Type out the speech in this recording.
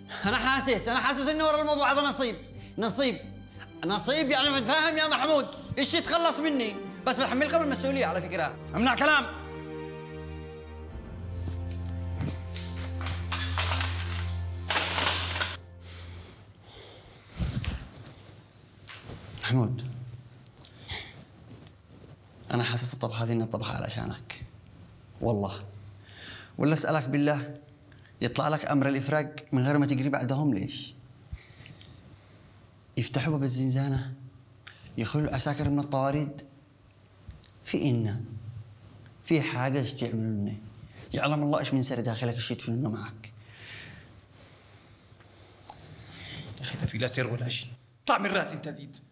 انا حاسس انه ورا الموضوع هذا نصيب يعني متفاهم يا محمود، ايش يتخلص مني؟ بس بحملكم المسؤوليه على فكره. امنع كلام. محمود، انا حاسس الطبخه هذه انها طبخه علشانك والله، ولا اسالك بالله يطلع لك امر الافراج من غير ما تجري بعدهم ليش؟ يفتحوا باب الزنزانه، يخلوا العساكر من الطواريد، في حاجه ايش تعملوا لنا؟ يعلم الله ايش من سر داخلك ايش يدفنونه معك. يا اخي لا في لا سر ولا شيء، طلع من راسي انت زيد.